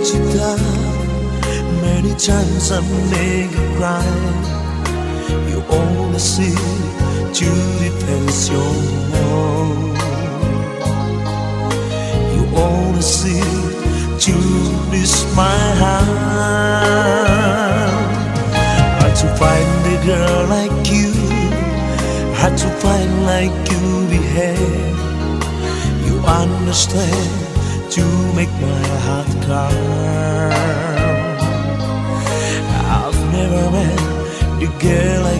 Chita, many times I make you cry. You only see Judy Pension. You only see Judy smile. Hard to find a girl like you, hard to find like you behave. You understand to make my heart calm. I've never met a girl like